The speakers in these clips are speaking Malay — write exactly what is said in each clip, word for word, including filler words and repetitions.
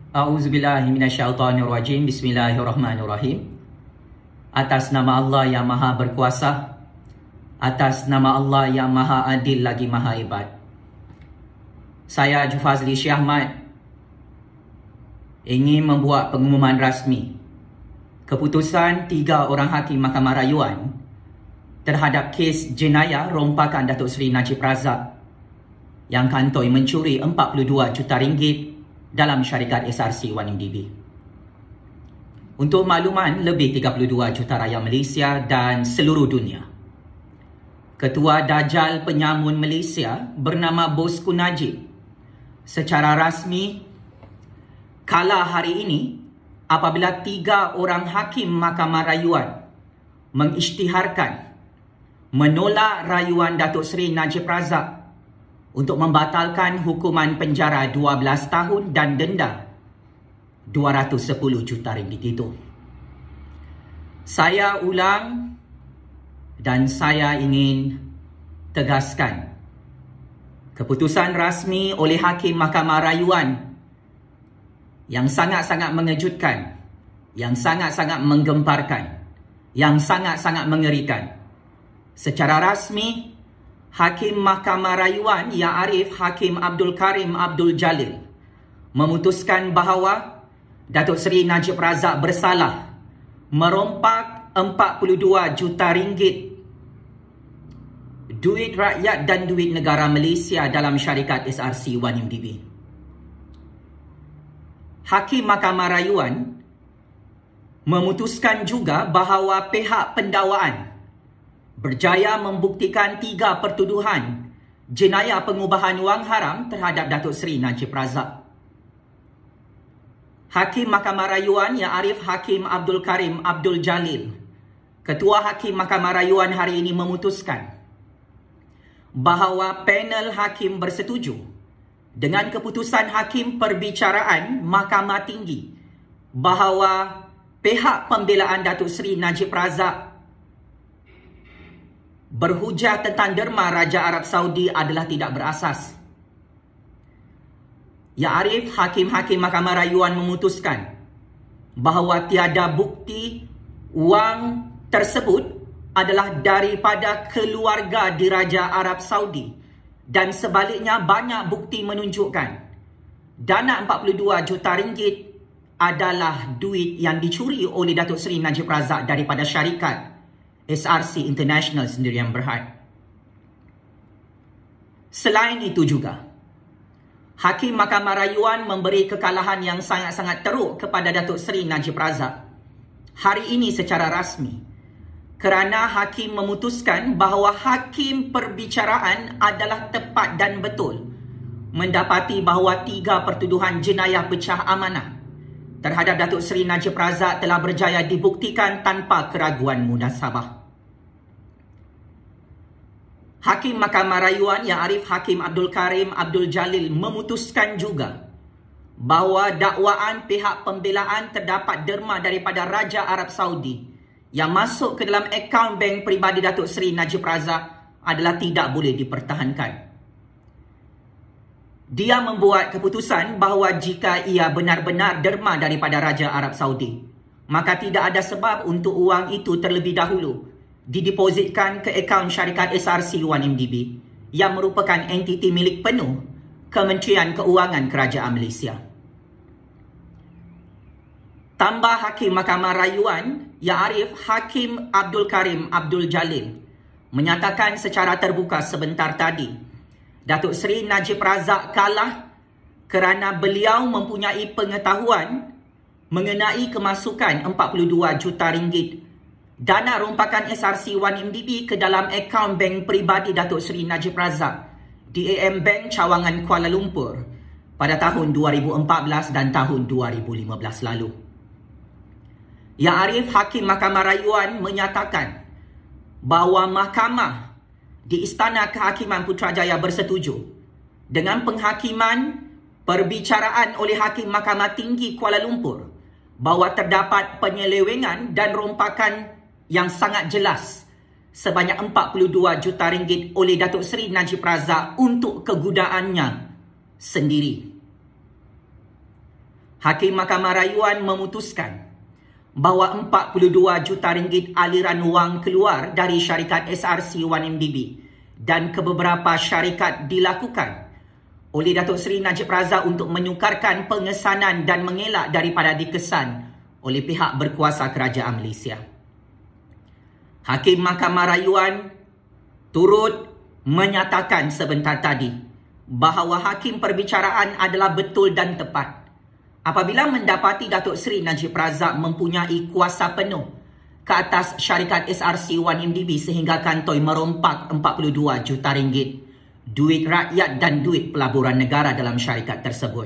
A'udzubillahi minasyaitonirrajim. Bismillahirrahmanirrahim. Atas nama Allah yang Maha Berkuasa, atas nama Allah yang Maha Adil lagi Maha Hebat, saya Jufazli Syekh Ahmad ingin membuat pengumuman rasmi keputusan tiga orang hakim Mahkamah Rayuan terhadap kes jenayah rompakan Datuk Seri Najib Razak yang kantoi mencuri empat puluh dua juta ringgit dalam syarikat S R C satu M D B. Untuk makluman, lebih tiga puluh dua juta rakyat Malaysia dan seluruh dunia, Ketua Dajjal Penyamun Malaysia bernama Bosku Najib secara rasmi kalah hari ini apabila tiga orang hakim Mahkamah Rayuan mengisytiharkan menolak rayuan Datuk Seri Najib Razak untuk membatalkan hukuman penjara dua belas tahun dan denda dua ratus sepuluh juta ringgit itu. Saya ulang dan saya ingin tegaskan, keputusan rasmi oleh Hakim Mahkamah Rayuan yang sangat-sangat mengejutkan, yang sangat-sangat menggemparkan, yang sangat-sangat mengerikan. Secara rasmi, Hakim Mahkamah Rayuan Yang Arif Hakim Abdul Karim Abdul Jalil memutuskan bahawa Datuk Seri Najib Razak bersalah merompak empat puluh dua juta ringgit duit rakyat dan duit negara Malaysia dalam syarikat S R C satu M D B. Hakim Mahkamah Rayuan memutuskan juga bahawa pihak pendakwaan berjaya membuktikan tiga pertuduhan jenayah pengubahan wang haram terhadap Datuk Seri Najib Razak. Hakim Mahkamah Rayuan Yang Arif Hakim Abdul Karim Abdul Jalil, Ketua Hakim Mahkamah Rayuan hari ini memutuskan bahawa panel hakim bersetuju dengan keputusan Hakim Perbicaraan Mahkamah Tinggi bahawa pihak pembelaan Datuk Seri Najib Razak berhujah tentang derma Raja Arab Saudi adalah tidak berasas. Yang Arif Hakim-Hakim Mahkamah Rayuan memutuskan bahawa tiada bukti wang tersebut adalah daripada keluarga Diraja Arab Saudi dan sebaliknya banyak bukti menunjukkan dana empat puluh dua juta ringgit adalah duit yang dicuri oleh Datuk Seri Najib Razak daripada syarikat S R C International Sendirian Berhad. Selain itu juga, Hakim Mahkamah Rayuan memberi kekalahan yang sangat-sangat teruk kepada Datuk Seri Najib Razak hari ini secara rasmi kerana Hakim memutuskan bahawa Hakim Perbicaraan adalah tepat dan betul mendapati bahawa tiga pertuduhan jenayah pecah amanah terhadap Datuk Seri Najib Razak telah berjaya dibuktikan tanpa keraguan munasabah. Hakim Mahkamah Rayuan Yang Arif Hakim Abdul Karim Abdul Jalil memutuskan juga bahawa dakwaan pihak pembelaan terdapat derma daripada Raja Arab Saudi yang masuk ke dalam akaun bank peribadi Datuk Seri Najib Razak adalah tidak boleh dipertahankan. Dia membuat keputusan bahawa jika ia benar-benar derma daripada Raja Arab Saudi, maka tidak ada sebab untuk wang itu terlebih dahulu didepositkan ke akaun syarikat S R C satu M D B yang merupakan entiti milik penuh Kementerian Keuangan Kerajaan Malaysia. Tambah Hakim Mahkamah Rayuan Yang Arif Hakim Abdul Karim Abdul Jalil menyatakan secara terbuka sebentar tadi Datuk Seri Najib Razak kalah kerana beliau mempunyai pengetahuan mengenai kemasukan empat puluh dua juta ringgit dana rompakan S R C satu M D B ke dalam akaun bank peribadi Datuk Seri Najib Razak di A M Bank Cawangan Kuala Lumpur pada tahun dua ribu empat belas dan tahun dua ribu lima belas lalu. Yang Arif Hakim Mahkamah Rayuan menyatakan bahawa mahkamah di Istana Kehakiman Putrajaya bersetuju dengan penghakiman perbicaraan oleh Hakim Mahkamah Tinggi Kuala Lumpur bahawa terdapat penyelewengan dan rompakan yang sangat jelas sebanyak empat puluh dua juta ringgit oleh Datuk Seri Najib Razak untuk kegunaannya sendiri. Hakim Mahkamah Rayuan memutuskan bahawa empat puluh dua juta ringgit aliran wang keluar dari syarikat S R C satu M D B dan ke beberapa syarikat dilakukan oleh Datuk Seri Najib Razak untuk menyukarkan pengesanan dan mengelak daripada dikesan oleh pihak berkuasa kerajaan Malaysia. Hakim Mahkamah Rayuan turut menyatakan sebentar tadi bahawa hakim perbicaraan adalah betul dan tepat apabila mendapati Datuk Seri Najib Razak mempunyai kuasa penuh ke atas syarikat S R C satu M D B sehingga kantoi merompak empat puluh dua juta ringgit duit rakyat dan duit pelaburan negara dalam syarikat tersebut.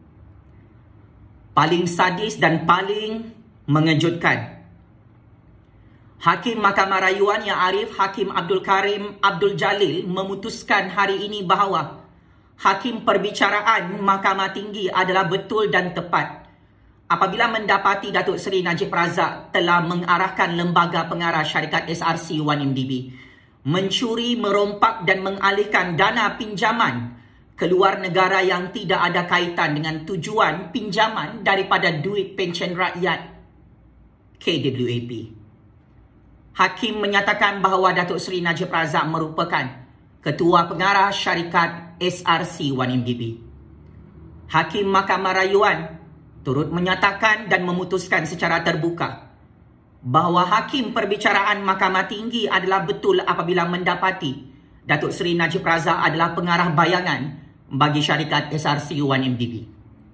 Paling sadis dan paling mengejutkan, Hakim Mahkamah Rayuan Yang Arif Hakim Abdul Karim Abdul Jalil memutuskan hari ini bahawa hakim perbicaraan Mahkamah Tinggi adalah betul dan tepat apabila mendapati Datuk Seri Najib Razak telah mengarahkan lembaga pengarah syarikat S R C satu M D B mencuri, merompak dan mengalihkan dana pinjaman keluar negara yang tidak ada kaitan dengan tujuan pinjaman daripada duit pensyen rakyat K W A P. Hakim menyatakan bahawa Datuk Seri Najib Razak merupakan Ketua Pengarah Syarikat S R C satu M D B. Hakim Mahkamah Rayuan turut menyatakan dan memutuskan secara terbuka bahawa hakim perbicaraan Mahkamah Tinggi adalah betul apabila mendapati Datuk Seri Najib Razak adalah pengarah bayangan bagi syarikat S R C satu M D B.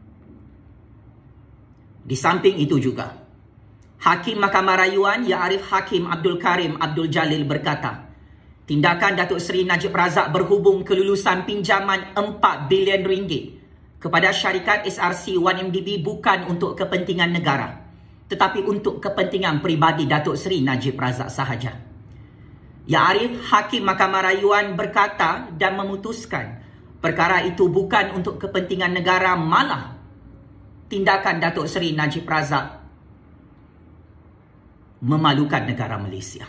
Di samping itu juga, Hakim Mahkamah Rayuan Yang Arif Hakim Abdul Karim Abdul Jalil berkata, tindakan Datuk Seri Najib Razak berhubung kelulusan pinjaman empat bilion ringgit kepada syarikat S R C satu M D B bukan untuk kepentingan negara, tetapi untuk kepentingan peribadi Datuk Seri Najib Razak sahaja. Yang Arif Hakim Mahkamah Rayuan berkata dan memutuskan perkara itu bukan untuk kepentingan negara, malah tindakan Datuk Seri Najib Razak memalukan negara Malaysia.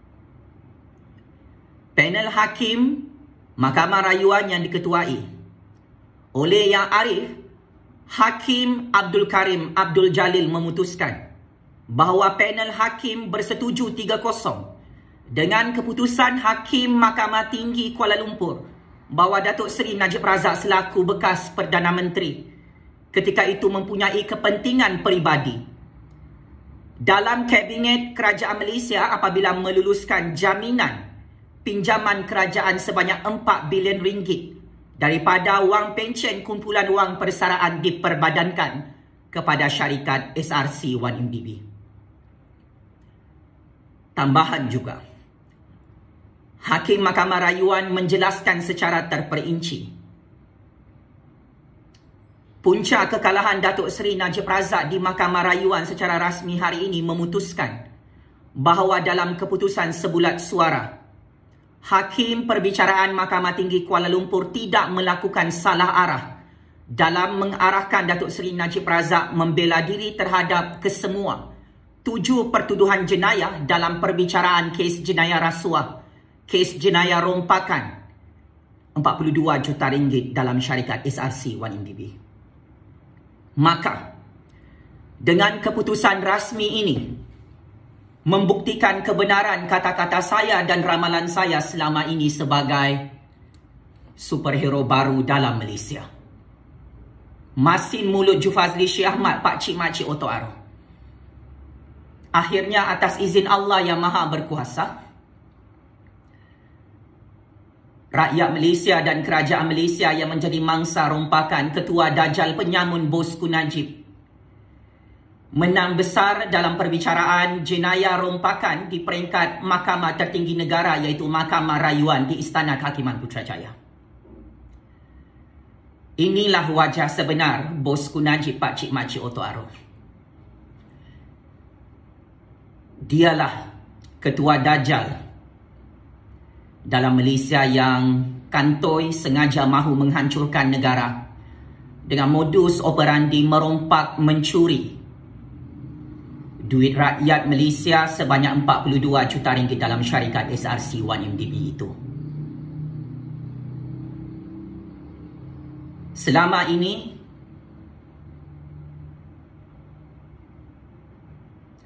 Panel Hakim Mahkamah Rayuan yang diketuai oleh Yang Arif Hakim Abdul Karim Abdul Jalil memutuskan bahawa panel hakim bersetuju tiga kosong dengan keputusan Hakim Mahkamah Tinggi Kuala Lumpur bahawa Datuk Seri Najib Razak selaku bekas Perdana Menteri ketika itu mempunyai kepentingan peribadi dalam Kabinet Kerajaan Malaysia apabila meluluskan jaminan pinjaman kerajaan sebanyak empat bilion ringgit daripada wang pensyen kumpulan wang persaraan diperbadankan kepada syarikat S R C satu M D B. Tambahan juga, Hakim Mahkamah Rayuan menjelaskan secara terperinci punca kekalahan Datuk Seri Najib Razak di Mahkamah Rayuan secara rasmi hari ini memutuskan bahawa dalam keputusan sebulat suara, Hakim Perbicaraan Mahkamah Tinggi Kuala Lumpur tidak melakukan salah arah dalam mengarahkan Datuk Seri Najib Razak membela diri terhadap kesemua tujuh pertuduhan jenayah dalam perbicaraan kes jenayah rasuah, kes jenayah rompakan empat puluh dua juta ringgit dalam syarikat S R C satu M D B. Maka, dengan keputusan rasmi ini, membuktikan kebenaran kata-kata saya dan ramalan saya selama ini sebagai superhero baru dalam Malaysia. Masin mulut Jufazli Syekh Ahmad, Pakcik Makcik Oto Aro. Akhirnya atas izin Allah yang Maha Berkuasa, rakyat Malaysia dan kerajaan Malaysia yang menjadi mangsa rompakan Ketua Dajjal Penyamun Bosku Najib menang besar dalam perbicaraan jenayah rompakan di peringkat Mahkamah Tertinggi Negara iaitu Mahkamah Rayuan di Istana Kehakiman Putrajaya. Inilah wajah sebenar Bosku Najib, Pakcik Makcik Oto Aro. Dialah Ketua Dajjal dalam Malaysia yang kantoi sengaja mahu menghancurkan negara dengan modus operandi merompak, mencuri duit rakyat Malaysia sebanyak empat puluh dua juta ringgit dalam syarikat S R C satu M D B itu. Selama ini,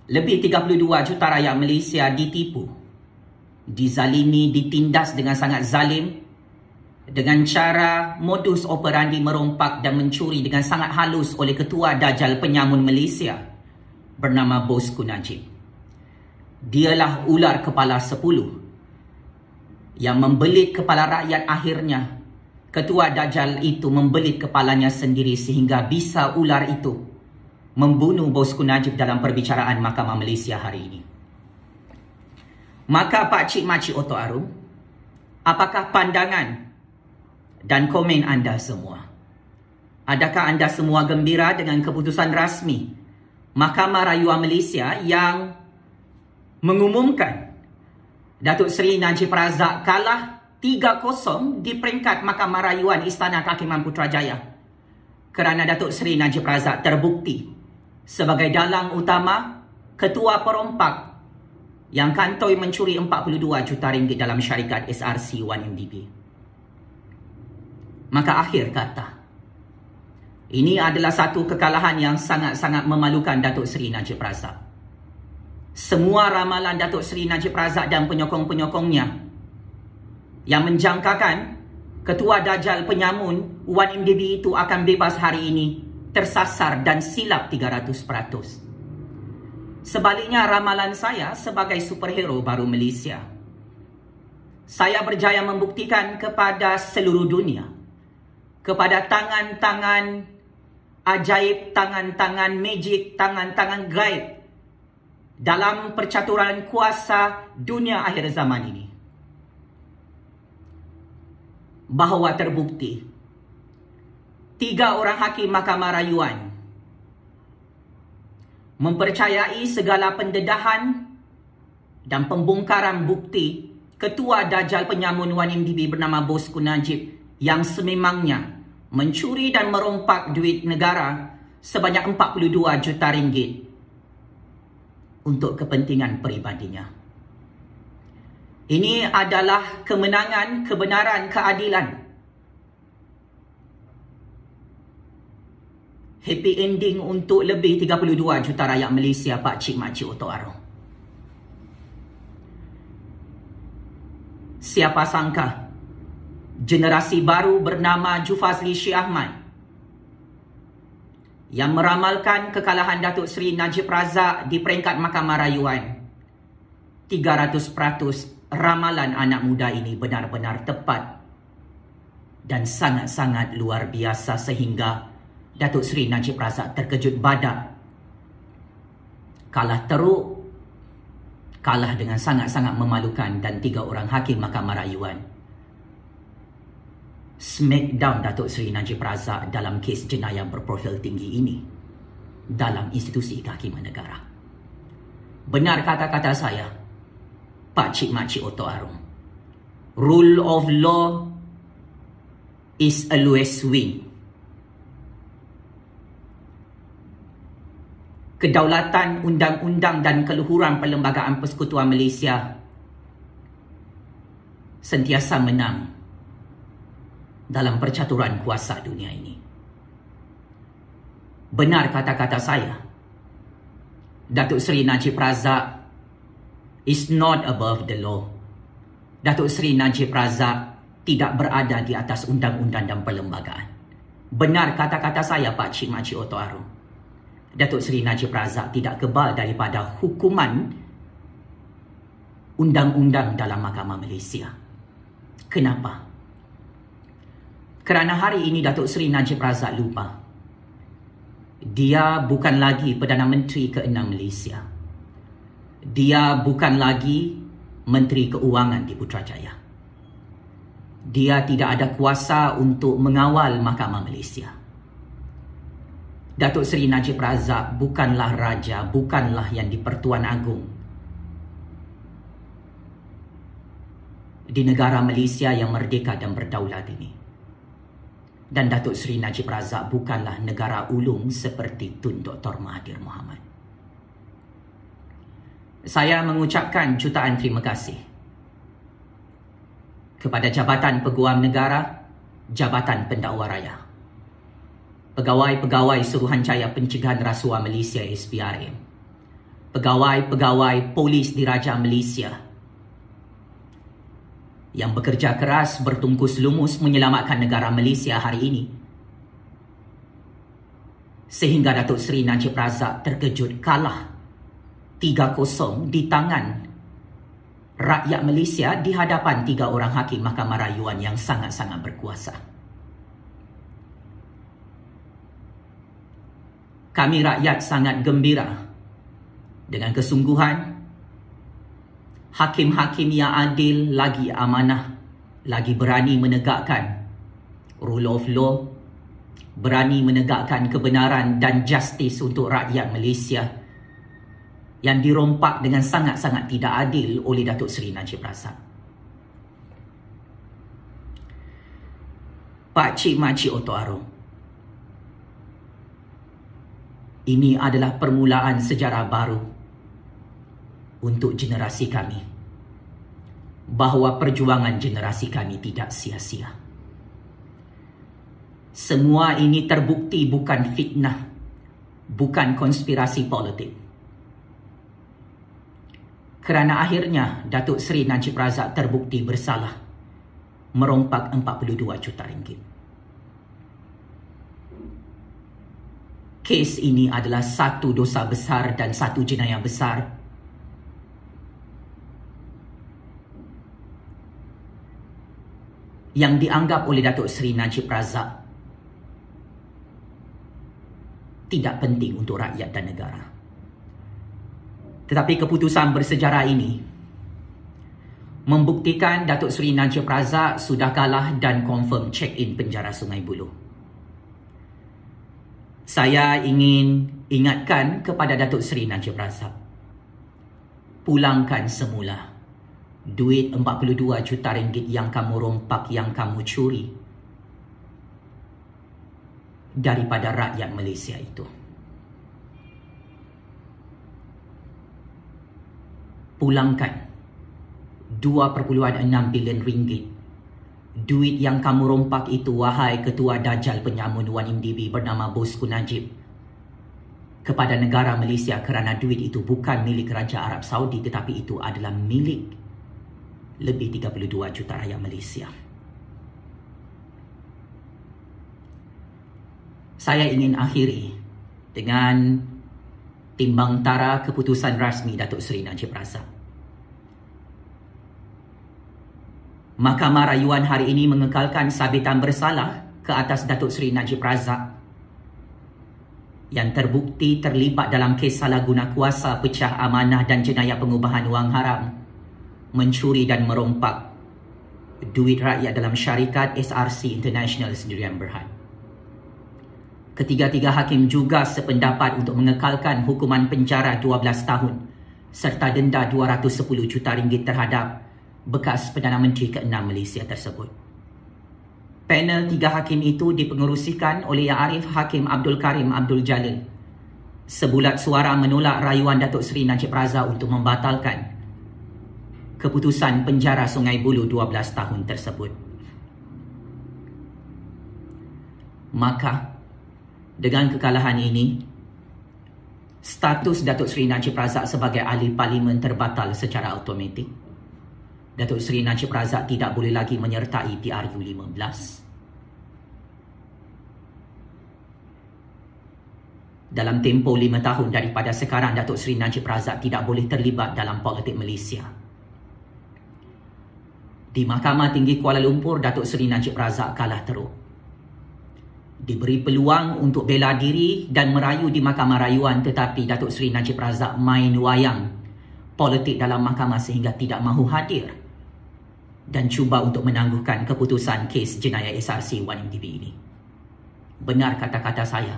Lebih tiga puluh dua juta rakyat Malaysia ditipu, dizalimi, ditindas dengan sangat zalim dengan cara modus operandi merompak dan mencuri dengan sangat halus oleh ketua Dajjal penyamun Malaysia bernama Bosku Najib. Dialah ular kepala sepuluh yang membelit kepala rakyat. Akhirnya ketua Dajjal itu membelit kepalanya sendiri sehingga bisa ular itu membunuh Bosku Najib dalam perbicaraan Mahkamah Malaysia hari ini. Maka Pak Cik Makcik Oto Arum, apakah pandangan dan komen anda semua? Adakah anda semua gembira dengan keputusan rasmi Mahkamah Rayuan Malaysia yang mengumumkan Datuk Seri Najib Razak kalah tiga kosong di peringkat Mahkamah Rayuan Istana Kehakiman Putrajaya kerana Datuk Seri Najib Razak terbukti sebagai dalang utama ketua perompak yang kantoi mencuri empat puluh dua juta ringgit dalam syarikat S R C satu M D B. Maka akhir kata, ini adalah satu kekalahan yang sangat-sangat memalukan Datuk Seri Najib Razak. Semua ramalan Datuk Seri Najib Razak dan penyokong-penyokongnya yang menjangkakan ketua Dajjal penyamun satu M D B itu akan bebas hari ini tersasar dan silap tiga ratus peratus. Sebaliknya, ramalan saya sebagai superhero baru Malaysia, saya berjaya membuktikan kepada seluruh dunia, kepada tangan-tangan ajaib, tangan-tangan magic, tangan-tangan gaib dalam percaturan kuasa dunia akhir zaman ini, bahawa terbukti tiga orang hakim Mahkamah Rayuan mempercayai segala pendedahan dan pembongkaran bukti ketua Dajjal penyamun satu M D B bernama Bosku Najib yang sememangnya mencuri dan merompak duit negara sebanyak empat puluh dua juta ringgit untuk kepentingan peribadinya. Ini adalah kemenangan, kebenaran, keadilan. Happy ending untuk lebih tiga puluh dua juta rakyat Malaysia, Pak Cik Makcik Oto Arum. Siapa sangka generasi baru bernama Jufazli Syekh Ahmad yang meramalkan kekalahan Datuk Seri Najib Razak di peringkat Mahkamah Rayuan, tiga ratus peratus ramalan anak muda ini benar-benar tepat dan sangat-sangat luar biasa sehingga Datuk Seri Najib Razak terkejut badak, kalah teruk, kalah dengan sangat-sangat memalukan, dan tiga orang hakim Mahkamah Rayuan smackdown Datuk Seri Najib Razak dalam kes jenayah berprofil tinggi ini dalam institusi kehakiman negara. Benar kata-kata saya, Pak Cik Makcik Oto Arum, rule of law is always win. Kedaulatan undang-undang dan keluhuran Perlembagaan Persekutuan Malaysia sentiasa menang dalam percaturan kuasa dunia ini. Benar kata-kata saya, Datuk Seri Najib Razak is not above the law. Datuk Seri Najib Razak tidak berada di atas undang-undang dan perlembagaan. Benar kata-kata saya, Pak Cik Makcik Oto Arum, Datuk Seri Najib Razak tidak kebal daripada hukuman undang-undang dalam Mahkamah Malaysia. Kenapa? Kerana hari ini Datuk Seri Najib Razak lupa, dia bukan lagi Perdana Menteri keenam Malaysia. Dia bukan lagi Menteri Keuangan di Putrajaya. Dia tidak ada kuasa untuk mengawal Mahkamah Malaysia. Datuk Seri Najib Razak bukanlah raja, bukanlah yang di-Pertuan Agong di negara Malaysia yang merdeka dan berdaulat ini. Dan Datuk Seri Najib Razak bukanlah negara ulung seperti Tun Doktor Mahathir Mohamad. Saya mengucapkan jutaan terima kasih kepada Jabatan Peguam Negara, Jabatan Pendakwa Raya, pegawai-pegawai Suruhanjaya Pencegahan Rasuah Malaysia S P R M, pegawai-pegawai polis diraja Malaysia yang bekerja keras bertungkus lumus menyelamatkan negara Malaysia hari ini, sehingga Datuk Seri Najib Razak terkejut kalah tiga kosong di tangan rakyat Malaysia di hadapan tiga orang hakim Mahkamah Rayuan yang sangat-sangat berkuasa. Kami rakyat sangat gembira dengan kesungguhan hakim-hakim yang adil lagi amanah, lagi berani menegakkan rule of law, berani menegakkan kebenaran dan justice untuk rakyat Malaysia yang dirompak dengan sangat-sangat tidak adil oleh Datuk Seri Najib Razak. Pak Cik Makcik Oto Arong, ini adalah permulaan sejarah baru untuk generasi kami, bahawa perjuangan generasi kami tidak sia-sia. Semua ini terbukti bukan fitnah, bukan konspirasi politik. Kerana akhirnya Datuk Seri Najib Razak terbukti bersalah merompak empat puluh dua juta ringgit. Kes ini adalah satu dosa besar dan satu jenayah besar yang dianggap oleh Datuk Seri Najib Razak tidak penting untuk rakyat dan negara. Tetapi keputusan bersejarah ini membuktikan Datuk Seri Najib Razak sudah kalah dan confirm check-in penjara Sungai Buloh. Saya ingin ingatkan kepada Datuk Seri Najib Razak, pulangkan semula duit empat puluh dua juta ringgit yang kamu rompak, yang kamu curi daripada rakyat Malaysia itu. Pulangkan dua perpuluhan enam bilion ringgit duit yang kamu rompak itu, wahai Ketua Dajjal Penyamun Wan M D B bernama Bosku Najib, kepada negara Malaysia, kerana duit itu bukan milik Raja Arab Saudi tetapi itu adalah milik lebih tiga puluh dua juta rakyat Malaysia. Saya ingin akhiri dengan timbang tara keputusan rasmi Datuk Seri Najib Razak. Mahkamah Rayuan hari ini mengekalkan sabitan bersalah ke atas Datuk Seri Najib Razak yang terbukti terlibat dalam kes salah guna kuasa, pecah amanah dan jenayah pengubahan wang haram, mencuri dan merompak duit rakyat dalam syarikat S R C International Sdn Bhd. Ketiga-tiga hakim juga sependapat untuk mengekalkan hukuman penjara dua belas tahun serta denda dua ratus sepuluh juta ringgit terhadap bekas Perdana Menteri keenam Malaysia tersebut. Panel tiga hakim itu dipengerusikan oleh Yang Arif Hakim Abdul Karim Abdul Jalil. Sebulat suara menolak rayuan Datuk Seri Najib Razak untuk membatalkan keputusan penjara Sungai Buloh dua belas tahun tersebut. Maka dengan kekalahan ini, status Datuk Seri Najib Razak sebagai ahli parlimen terbatal secara automatik. Datuk Seri Najib Razak tidak boleh lagi menyertai P R U lima belas. Dalam tempoh lima tahun daripada sekarang, Datuk Seri Najib Razak tidak boleh terlibat dalam politik Malaysia. Di Mahkamah Tinggi Kuala Lumpur, Datuk Seri Najib Razak kalah teruk. Diberi peluang untuk bela diri dan merayu di Mahkamah Rayuan, tetapi Datuk Seri Najib Razak main wayang politik dalam mahkamah sehingga tidak mahu hadir dan cuba untuk menangguhkan keputusan kes jenayah S R C Wan M D B ini. Benar kata-kata saya.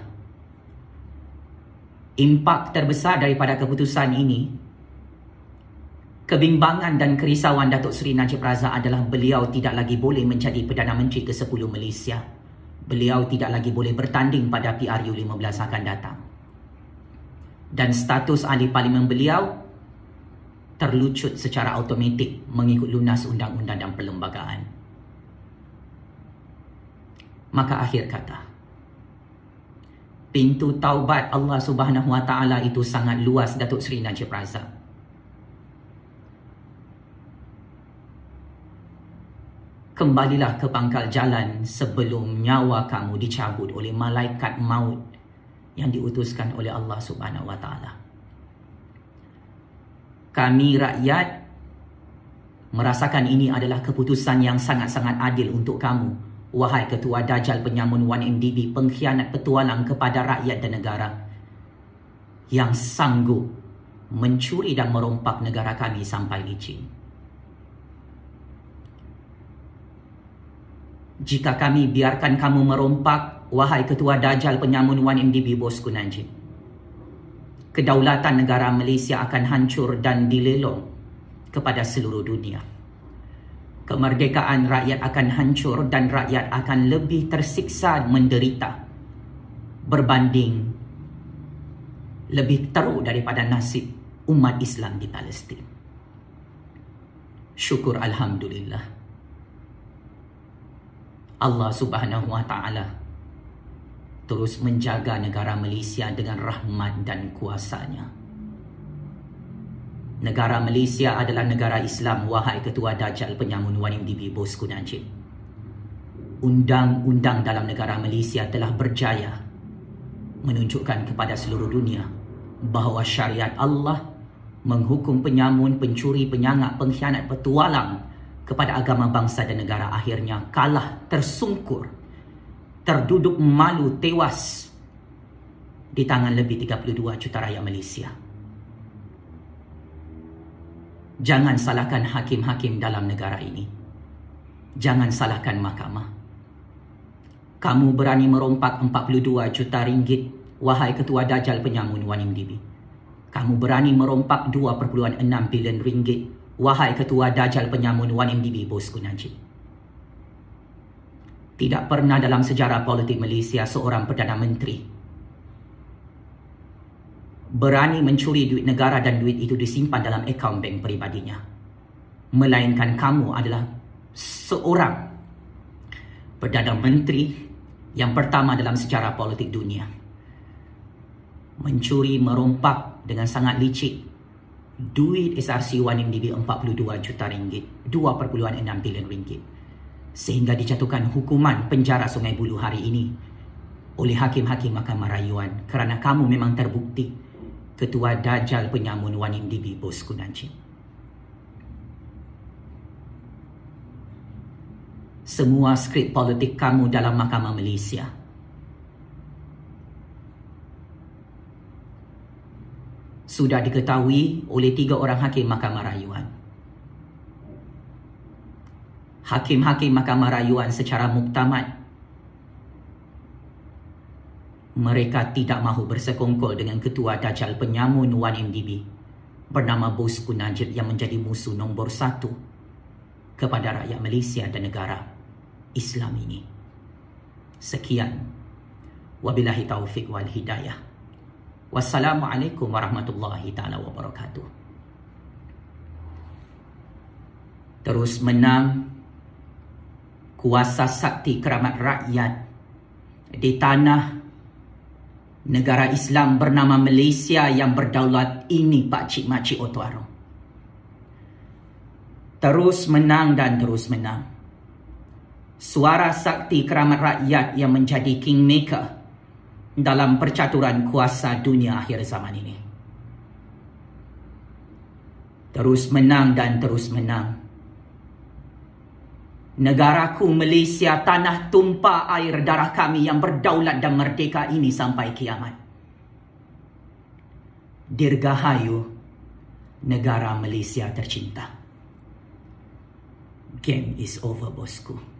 Impak terbesar daripada keputusan ini, kebimbangan dan kerisauan Datuk Seri Najib Razak adalah beliau tidak lagi boleh menjadi Perdana Menteri ke sepuluh Malaysia. Beliau tidak lagi boleh bertanding pada P R U lima belas akan datang. Dan status ahli parlimen beliau terlucut secara automatik mengikut lunas undang-undang dan perlembagaan. Maka akhir kata, Pintu taubat Allah Subhanahu Wa Taala itu sangat luas, Datuk Seri Najib Razak. Kembalilah ke pangkal jalan sebelum nyawa kamu dicabut oleh malaikat maut yang diutuskan oleh Allah Subhanahu Wa Taala. Kami rakyat merasakan ini adalah keputusan yang sangat-sangat adil untuk kamu, wahai Ketua Dajjal Penyamun satu M D B, pengkhianat petualang kepada rakyat dan negara yang sanggup mencuri dan merompak negara kami sampai licin. Jika kami biarkan kamu merompak, wahai Ketua Dajjal Penyamun satu M D B Bosku Najib, kedaulatan negara Malaysia akan hancur dan dilelong kepada seluruh dunia. Kemerdekaan rakyat akan hancur dan rakyat akan lebih tersiksa menderita berbanding lebih teruk daripada nasib umat Islam di Palestin. Syukur Alhamdulillah, Allah Subhanahu Wa Taala terus menjaga negara Malaysia dengan rahmat dan kuasanya. Negara Malaysia adalah negara Islam, wahai Ketua Dajjal Penyamun satu M D B Bosku Najib. Undang-undang dalam negara Malaysia telah berjaya menunjukkan kepada seluruh dunia bahawa syariat Allah menghukum penyamun, pencuri, penyangak, pengkhianat, petualang kepada agama bangsa dan negara akhirnya kalah, tersungkur, terduduk malu, tewas di tangan lebih tiga puluh dua juta rakyat Malaysia. Jangan salahkan hakim-hakim dalam negara ini. Jangan salahkan mahkamah. Kamu berani merompak empat puluh dua juta ringgit, wahai Ketua Dajjal Penyamun satu M D B. Kamu berani merompak dua perpuluhan enam bilion ringgit, wahai Ketua Dajjal Penyamun satu M D B Bosku Najib. Tidak pernah dalam sejarah politik Malaysia seorang Perdana Menteri berani mencuri duit negara dan duit itu disimpan dalam akaun bank peribadinya. Melainkan kamu adalah seorang Perdana Menteri yang pertama dalam sejarah politik dunia mencuri, merompak dengan sangat licik duit S R C satu M D B empat puluh dua juta ringgit, dua perpuluhan enam bilion ringgit, sehingga dijatuhkan hukuman penjara Sungai Buloh hari ini oleh hakim-hakim Mahkamah Rayuan kerana kamu memang terbukti Ketua Dajjal Penyamun satu M D B Bosku Najib. Semua skrip politik kamu dalam Mahkamah Malaysia sudah diketahui oleh tiga orang hakim Mahkamah Rayuan. Hakim-hakim Mahkamah Rayuan secara muktamad mereka tidak mahu bersekongkol dengan Ketua Dajjal Penyamun satu M D B bernama Bosku Najib yang menjadi musuh nombor satu kepada rakyat Malaysia dan negara Islam ini. Sekian. Wabillahi taufiq wal hidayah. Wassalamualaikum warahmatullahi taala wabarakatuh. Terus menang kuasa sakti keramat rakyat di tanah negara Islam bernama Malaysia yang berdaulat ini, Pak Cik Makcik Otuaro. Terus menang dan terus menang. Suara sakti keramat rakyat yang menjadi kingmaker dalam percaturan kuasa dunia akhir zaman ini. Terus menang dan terus menang. Negaraku Malaysia, tanah tumpah air darah kami yang berdaulat dan merdeka ini sampai kiamat. Dirgahayu negara Malaysia tercinta. Game is over, bosku.